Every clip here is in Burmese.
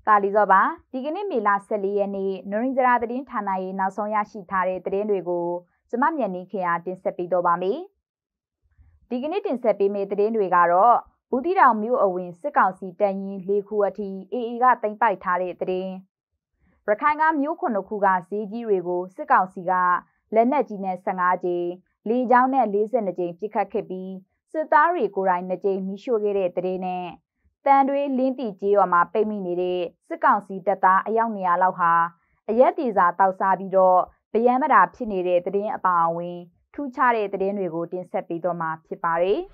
ကာလီဇောပါဒီကနေ့မေလ14ရက်နေ့နရင်းကြရာသတင်းဌာနရဲ့နောက်ဆုံးရရှိထားတဲ့သတင်းတွေကိုကျမမြန်နေခင်အားတင်ဆက်ပေးတော့ပါမယ်ဒီကနေ့တင်ဆက်ပေးမယ့်သတင်းတွေကတော့ဘူးတီတောင်မြို့အဝင်စစ်ကောင်စီတပ်ရင်း၄ခုအထိအေအေကသိမ်းပိုက်ထားတဲ့သတင်းရခိုင်ကမြို့9ခုကဈေးကြီးတွေကိုစစ်ကောင်စီကလက်နက်ကြီးနဲ့15ကြိမ်လေကြောင်းနဲ့42ကြိမ်ပစ်ခတ်ခဲ့ပြီးစစ်သားတွေကိုယ်တိုင်2ကြိမ်မိရှို့ခဲ့တဲ့သတင်းနဲ့တန်တွေးလင်းတီကြီးရွာမှာပိတ်မိနေတဲ့စစ်ကောင်စီတပ်သားအယောက်200လောက်ဟာအရက်တီစာတောက်စားပြီးတော့ဗယံမတာဖြစ်နေတဲ့သတင်းအပါအဝင်ထူးခြားတဲ့သတင်းတွေကိုတင်ဆက်ပေးတော့မှာဖြစ်ပါတယ်။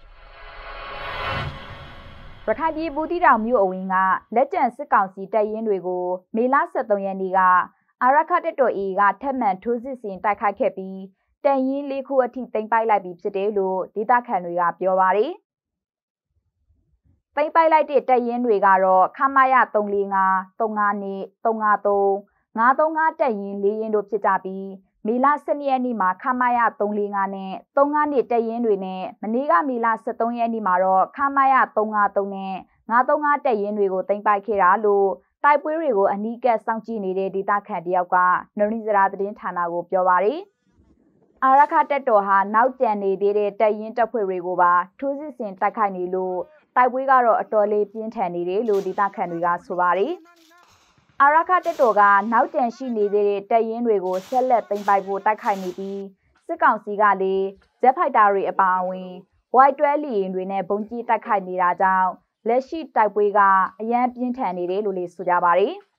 ရခိုင်ပြည်ဘူးတီတောင်မြို့အဝင်ကလက်ကျန်စစ်ကောင်စီတပ်ရင်းတွေကိုမေလ23ရက်နေ့ကအာရခတပ်တော် AA ကထပ်မံထိုးစစ်ဆင်တိုက်ခိုက်ခဲ့ပြီးတပ်ရင်း၄ခုအထိသိမ်းပိုက်လိုက်ပြီးဖြစ်တယ်လို့ဒေသခံတွေကပြောပါတယ်။သိမ်းပိုက်လိုက်တဲ့တပ်ရင်းတွေကတော့ခမာယ345 352 353 535တပ်ရင်း၄ရင်းတို့ဖြစ်ကြပြီးမေလ12ရက်နေ့မှာခမာယ345နဲ့352တပ်ရင်းတွေနဲ့မနေ့ကမေလ13ရက်နေ့မှာတော့ခမာယ353နဲ့535တပ်ရင်းတွေကိုသိမ်းပိုက်ခဲ့တာလို့တိုက်ပွဲတွေကိုအနီးကပ်စောင့်ကြည့်နေတဲ့ဒေသခံတယောက်ကနရင်းစရာသတင်းဌာနကိုပြောပါတယ်။အာရခတပ်တော်ဟာနောက်ကျန်နေသေးတဲ့တပ်ရင်းတပ်ဖွဲ့တွေကိုပါထိုးစစ်ဆင်တိုက်ခိုက်နေလို့တိုက်ပွဲကတော့အတော်လေးပြင်းထန်နေတယ်လို့ဒေသခံတွေကဆိုပါတယ်။အာရခတပ်တော်ကနောက်ကျန်ရှိနေသေးတဲ့တပ်ရင်းတွေကိုဆက်လက်သိမ်းပိုက်ဖို့တိုက်ခိုက်နေပြီးစစ်ကောင်စီကလည်းဂျက်ဖိုက်တာတွေအပါအဝင် Y12 လီရင်တွေနဲ့ဘုံကြီးတိုက်ခိုက်နေတာကြောင့်လက်ရှိတိုက်ပွဲကအရန်ပြင်းထန်နေတယ်လို့လည်းဆိုကြပါတယ်။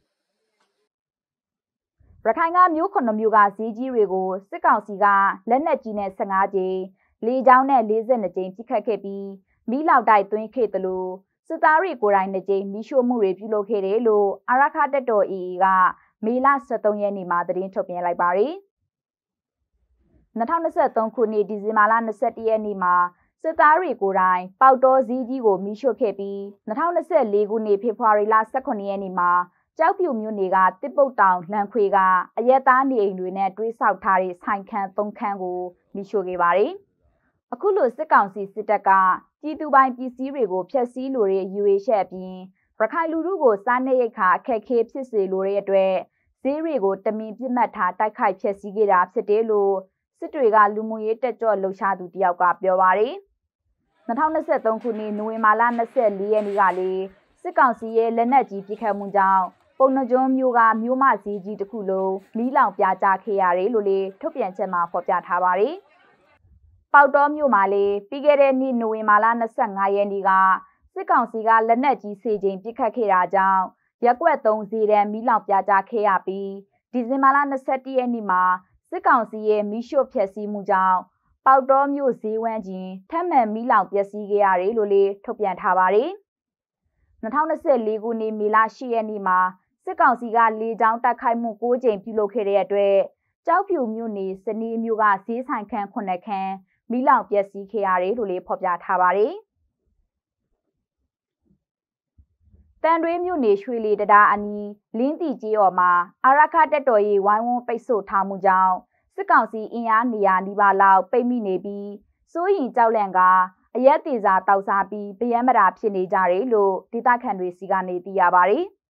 ရခိုင်ကမြို့9မြို့ကဈေးကြီးတွေကိုစစ်ကောင်စီကလက်နက်ကြီးနဲ့15ကြိမ်လေကြောင်းနဲ့42ကြိမ်ပစ်ခတ်ခဲ့ပြီးမိလောက်တိုက်သွင်းခဲ့တယ်လို့စစ်သားတွေကိုယ်တိုင်2ကြိမ်မိရှို့မှုတွေပြုလုပ်ခဲ့တယ်လို့အာရခတပ်တော် AA ကမေလ23ရက်နေ့မှာသတင်းထုတ်ပြန်လိုက်ပါတယ်။2023ခုနှစ်ဒီဇင်ဘာလ21ရက်နေ့မှာစစ်သားတွေကိုယ်တိုင်ပေါတော်ဈေးကြီးကိုမိရှို့ခဲ့ပြီး2024ခုနှစ်ဖေဖော်ဝါရီလ18ရက်နေ့မှာကြောက်ဖြူမြို့နယ်ကတစ်ပုတ်တောင်လန်ခွေကအရက်သားနေအိမ်တွေနဲ့တွဲဆောက်ထားတဲ့ဆိုင်ခန်း3ခန်းကိုမိရှို့ခဲ့ပါတယ်။အခုလိုစစ်ကောင်စီစစ်တပ်ကပြည်သူပိုင်ပစ္စည်းတွေကိုဖျက်ဆီးလိုတဲ့ရွေချက်အပြင်ရခိုင်လူထုကိုစားနပ်ရိက္ခာအခက်အခဲဖြစ်စေလိုတဲ့အတွက်ဈေးတွေကိုတမင်ပြစ်မှတ်ထားတိုက်ခိုက်ဖျက်ဆီးခဲ့တာဖြစ်တယ်လို့စစ်တွေကလူမှုရေးတက်ကြွလှုပ်ရှားသူတယောက်ကပြောပါတယ်။2023ခုနှစ်နိုဝင်ဘာလ24ရက်နေ့ကလည်းစစ်ကောင်စီရဲ့လက်နက်ကြီးပစ်ခတ်မှုကြောင့်ပုံနှကျွန်းမျိုးကမြို့မဈေးကြီးတစ်ခုလုံးမီးလောင်ပြာကျခဲ့ရတယ်လို့လည်းထုတ်ပြန်ချက်မှာဖော်ပြထားပါတယ်။ပေါတော်မြို့မှာလည်းပြီးခဲ့တဲ့နှစ်နိုဝင်ဘာလ25ရက်နေ့ကစစ်ကောင်စီကလက်နက်ကြီး10ကြိမ်ပစ်ခတ်ခဲ့တာကြောင့်ရက်ကွက်3ဈေးတန်းမီးလောင်ပြာကျခဲ့ရပြီးဒီဇင်ဘာလ21ရက်နေ့မှာစစ်ကောင်စီရဲ့မီးရှို့ဖျက်ဆီးမှုကြောင့်ပေါတော်မြို့ဈေးဝန်းကျင်ထပ်မံမီးလောင်ပျက်စီးခဲ့ရတယ်လို့လည်းထုတ်ပြန်ထားပါတယ်။2024ခုနှစ်မေလ10ရက်နေ့မှာစစ်ကောင်စီကလေကြောင်းတိုက်ခိုက်မှု9ကြိမ်ပြုလုပ်ခဲ့တဲ့အတွက်ကြောက်ဖြူမြို့နယ်စနေမြို့ကဈေးဆိုင်ခန်း9ခန်းမီးလောင်ပျက်စီးခဲ့ရတယ်လို့လည်းဖော်ပြထားပါတယ်။တန်တွေးမြို့နယ်ရွှေလီတံတားအနီးလင်းတီကျေးရွာမှာအာရခတပ်တော်ရေးဝိုင်းဝန်းပိတ်ဆို့ထားမှုကြောင့်စစ်ကောင်စီအင်အားနေရာနီးပါးလောက်ပိတ်မိနေပြီးစိုးရင်ကြောက်လန့်ကအရက်တေစာတောက်စားပြီးဗယံမတာဖြစ်နေကြတယ်လို့ဒေသခံတွေစီကနေသိရပါတယ်။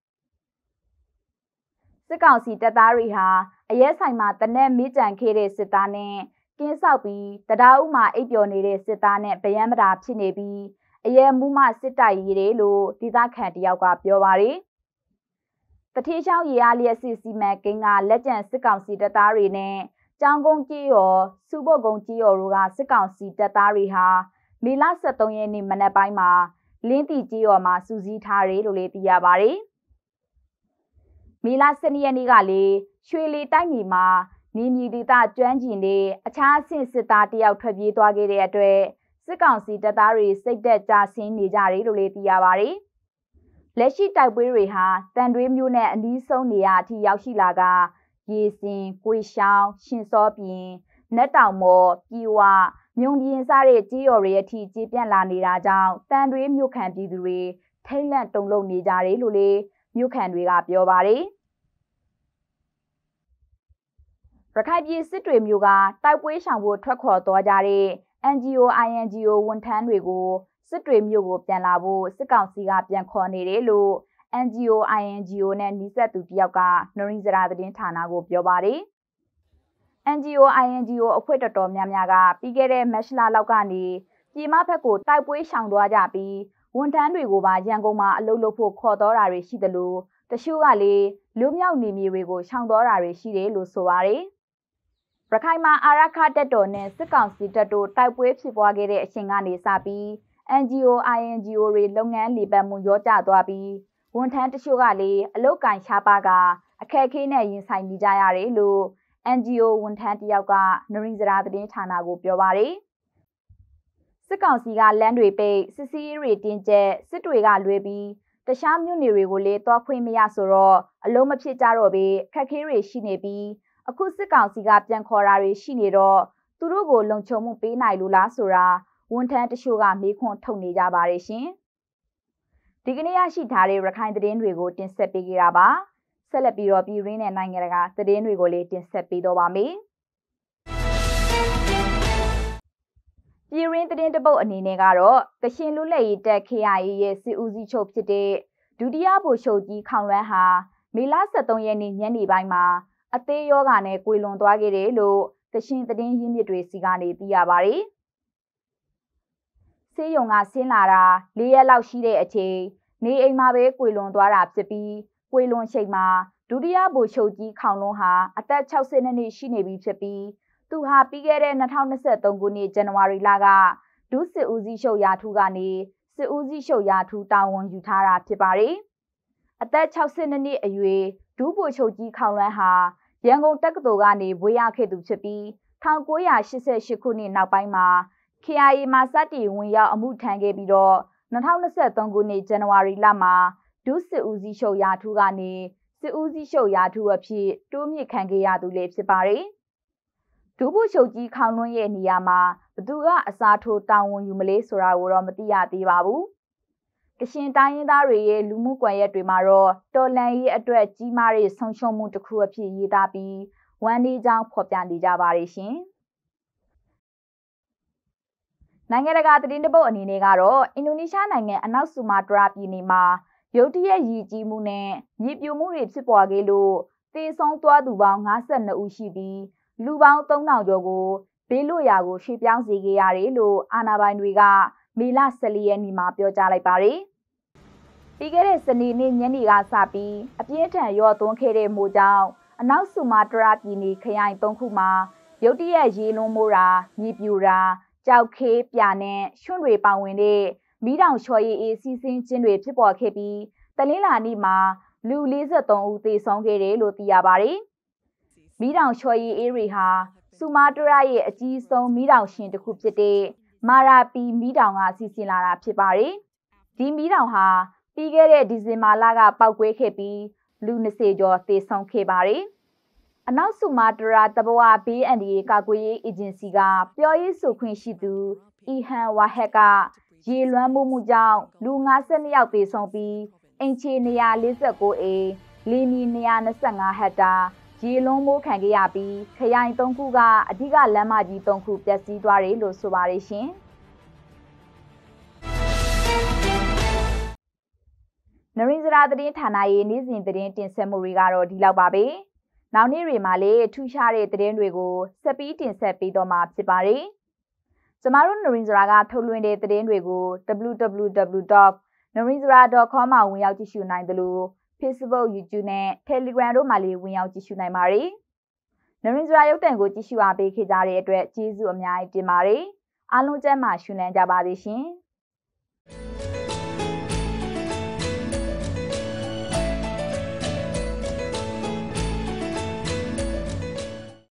စစ်ကောင်စီတပ်သားတွေဟာအရက်ဆိုင်မှာတနက်မေးကြံခဲ့တဲ့စစ်သားနဲ့ကင်းဆောက်ပြီးတရားဥမှာအိပ်ပျော်နေတဲ့စစ်သားနဲ့ဗယံမတာဖြစ်နေပြီးအရက်မှုမှစစ်တိုက်ရေးတယ်လို့ဒေသခံတယောက်ကပြောပါတယ်။တတိချောင်းရေအားလျက်စစ်စီမံကိန်းကလက်ကျန်စစ်ကောင်စီတပ်သားတွေနဲ့ကျောင်းကုန်းကြီးရောစုပုတ်ကုန်းကြီးရောတို့ကစစ်ကောင်စီတပ်သားတွေဟာမေလ23ရက်နေ့မနက်ပိုင်းမှာလင်းတီကြီးရောမှာစူးစီးထားတယ်လို့လည်းသိရပါတယ်။မေလ12ရက်နေ့ကလည်းရွှေလီတိုက်မြေမှာနေမြေဒေသကျွမ်းကျင်တဲ့အခြားအဆင့်စစ်သားတယောက်ထွက်ပြေးသွားခဲ့တဲ့အတွက်စစ်ကောင်စီတပ်သားတွေစိတ်သက်ကြဆင်းနေကြတယ်လို့လည်းသိရပါတယ်။လက်ရှိတိုက်ပွဲတွေဟာတန်တွေးမျိုးနဲ့အနီးဆုံးနေရာအထိရောက်ရှိလာကရေစင်၊ကိုရှောင်း၊ရှင်စောပြင်၊နက်တောင်မော်၊ပြည်ဝ၊မြုံပြင်းစားတဲ့ကြေးရော်တွေအထိကျေးပြန့်လာနေတာကြောင့်တန်တွေးမြို့ခံပြည်သူတွေထိတ်လန့်တုန်လှုပ်နေကြတယ်လို့လည်းမြို့ခံတွေကပြောပါတယ်။ရခိုင်ပြည်စစ်တွေမျိုးကတိုက်ပွဲရှောင်ဖို့ထွက်ခေါ်သွားကြတဲ့ NGO INGO ဝန်ထမ်းတွေကိုစစ်တွေမျိုးကိုပြန်လာဖို့စစ်ကောင်စီကပြန်ခေါ်နေတယ်လို့ NGO INGO နဲ့နှိစက်သူတယောက်ကနရင်းစရာသတင်းဌာနကိုပြောပါတယ်။ NGO INGO အဖွဲ့တော်တော်များများကပြီးခဲ့တဲ့မတ်လလောက်ကနေပြည်မဘက်ကိုတိုက်ပွဲရှောင်သွားကြပြီးဝန်ထမ်းတွေကိုပါရန်ကုန်မှာအလုပ်လုပ်ဖို့ခေါ်တော်တာတွေရှိတယ်လို့တချို့ကလည်းလူမြောက်နေမြေတွေကိုရှောင်တော်တာတွေရှိတယ်လို့ဆိုပါတယ်။ရခိုင်မှာအာရခတပ်တော်နဲ့စစ်ကောင်စီတပ်တို့တိုက်ပွဲဖြစ်ပွားခဲ့တဲ့အချိန်ကနေစပြီး NGO INGO တွေလုပ်ငန်းလည်ပတ်မှုရောကျသွားပြီးဝန်ထမ်းတချို့ကလည်းအလုတ်ကန်ရှားပါကအခက်အခဲနဲ့ရင်ဆိုင်နေကြရတယ်လို့ NGO ဝန်ထမ်းတယောက်ကနရင်းစရာသတင်းဌာနကိုပြောပါတယ်။စစ်ကောင်စီကလမ်းတွေပိတ်စစ်စီးရေးတွေတင်းကျပ်စစ်တွေကလွဲပြီးတခြားမြို့နယ်တွေကိုလည်းတွားခွင့်မရဆိုတော့အလုံးမဖြစ်ကြတော့ပဲခက်ခဲတွေရှိနေပြီးအခုစစ်ကောင်စီကပြန်ခေါ်တာတွေရှိနေတော့သူတို့ကိုလုံခြုံမှုပေးနိုင်လို့လားဆိုတာဝန်ထမ်းတချို့ကမေးခွန်းထုတ်နေကြပါတယ်ရှင်။ဒီကနေ့ရရှိထားတဲ့ရခိုင်သတင်းတွေကိုတင်ဆက်ပေးကြတာပါ။ဆက်လက်ပြီးတော့ပြည်ရင်းနဲ့နိုင်ငံတကာသတင်းတွေကိုလည်းတင်ဆက်ပေးတော့ပါမယ်။ပြည်ရင်းသတင်းတပုတ်အနေနဲ့ကတော့ကရှင်လူလက်ရေးတက် KIA ရဲ့စစ်ဦးစီးချုပ်ဖြစ်တဲ့ဒုတိယဗိုလ်ချုပ်ကြီးခေါင်လွန်းဟာမေလ23ရက်နေ့ညနေပိုင်းမှာအသေးယောဂါနဲ့ကွေလွန်သွားခဲ့တယ်လို့ကရှင်သတင်းရင်းမြစ်တွေစီကနေသိရပါတယ်။ဆေးရုံကဆင်းလာတာ4ရက်လောက်ရှိတဲ့အချိန်နေအိမ်မှာပဲကွေလွန်သွားတာဖြစ်ပြီးကွေလွန်ချိန်မှာဒုတိယဗိုလ်ချုပ်ကြီးခေါင်လွန်းဟာအသက်60နှစ်ရှိနေပြီဖြစ်ပြီးသူဟာပြီးခဲ့တဲ့2023ခုနှစ်ဇန်နဝါရီလကဒုစစ်ဦးစီးချုပ်ရာထူးကနေစစ်ဦးစီးချုပ်ရာထူးတာဝန်ယူထားတာဖြစ်ပါတယ်။အသက်60နှစ်အရွယ်ဒုဗိုလ်ချုပ်ကြီးခေါင်လွန်းဟာရန်ကုန်တက္ကသိုလ်ကနေဘွေးရခဲ့သူဖြစ်ပြီး1988ခုနှစ်နောက်ပိုင်းမှာ KIA မှာစတင်ဝင်ရောက်အမှုထမ်းခဲ့ပြီးတော့2023ခုနှစ်ဇန်နဝါရီလမှာဒုစစ်ဦးစီးချုပ်ရာထူးကနေစစ်ဦးစီးချုပ်ရာထူးအဖြစ်တိုးမြင့်ခံခဲ့ရသူလည်းဖြစ်ပါတယ်။ဒုဗိုလ်ချုပ်ကြီးခေါင်လွန်းရဲ့နေရာမှာဘသူကအစားထိုးတာဝန်ယူမလဲဆိုတာကိုတော့မသိရသေးပါဘူး။ကရှင်တိုင်းရင်းသားတွေရဲ့လူမှုကွန်ရက်တွေမှာတော့တော်လန်ရေးအတွက်ကြီးမားတဲ့ဆုံးရှုံးမှုတစ်ခုအဖြစ်ရေးသားပြီးဝမ်းနည်းကြောင်းဖော်ပြနေကြပါတယ်ရှင်။နိုင်ငံတကာသတင်းတပုတ်အနေနဲ့ကတော့အင်ဒိုနီးရှားနိုင်ငံအနောက်ဆူမာတရာပြည်နယ်မှာရုတ်တရက်ရည်ကြီးမှုနဲ့မြေပြိုမှုတွေဖြစ်ပေါ်ခဲ့လို့သေဆုံးသွားသူပေါင်း52ဦးရှိပြီးလူပေါင်း3000ကျော်ကိုဘေးလွတ်ရာကိုရွှေ့ပြောင်းစေခဲ့ရတယ်လို့အာဏာပိုင်တွေကမေလ14ရက်နေ့မှာပြောကြားလိုက်ပါတယ်။ပြီးခဲ့တဲ့စနေနေ့ညနေကစပြီးအပြင်းထန်ရော့သွန်းခဲ့တဲ့မိုးကြောင့်အနောက်ဆူမာတရာပြည်နယ်ခရိုင်3ခုမှာရုတ်တရက်ရေလွှမ်းမိုးတာမြေပြိုတာကြောက်ခေးပြာနဲ့ရွှွန့်တွေပါဝင်တဲ့မီးတောင်ချော်ရည်အေးစီးဆင်းခြင်းတွေဖြစ်ပေါ်ခဲ့ပြီးတနင်္လာနေ့မှာလူ43ဦးသေဆုံးခဲ့တယ်လို့သိရပါတယ်။မီးတောင်ချော်ရည်အေးတွေဟာဆူမာတရာရဲ့အကြီးဆုံးမီးတောင်ရှင်တစ်ခုဖြစ်တဲ့မာရာပီမီးတောင်ကစီစဉ်လာတာဖြစ်ပါတယ်။ဒီမီးတောင်ဟာပြီးခဲ့တဲ့ဒီဇင်ဘာလကပောက်ကွဲခဲ့ပြီးလူ20ကျော်သေဆုံးခဲ့ပါတယ်။အနောက်ဆူမာတရာတဘဝဘေးအန္တရာယ်ကာကွယ်ရေးအေဂျင်စီကပြောရေးဆိုခွင့်ရှိသူအီဟန်ဝါဟက်ကရေလွှမ်းမှုကြောင့်လူ52ယောက်သေဆုံးပြီးအိမ်ခြေ149အိမ်လီမီ225ဟက်တာရေလွှမ်းမိုးခံခဲ့ရပြီးခရိုင်3ခုကအဓိကလမ်းမကြီး3ခုပျက်စီးသွားတယ်လို့ဆိုပါတယ်ရှင်။နရင်းစရာသတင်းဌာနရဲ့နေ့စဉ်သတင်းတင်ဆက်မှုတွေကတော့ဒီလောက်ပါပဲ။နောက်နေ့တွေမှာလည်းထူးခြားတဲ့သတင်းတွေကိုဆက်ပြီးတင်ဆက်ပေးတော့မှာဖြစ်ပါတယ်။ကျမတို့နရင်းစရာကထုတ်လွှင့်တဲ့သတင်းတွေကို www.narinzara.com မှာဝင်ရောက်ကြည့်ရှုနိုင်တယ်လို့ Facebook, YouTube နဲ့ Telegram တို့မှာလည်းဝင်ရောက်ကြည့်ရှုနိုင်ပါတယ်။နရင်းစရာရုပ်သံကိုကြည့်ရှုအားပေးခဲ့ကြတဲ့အတွက်ကျေးဇူးအများကြီးတင်ပါတယ်။အားလုံးကျန်းမာရှင်လန်းကြပါစေရှင်။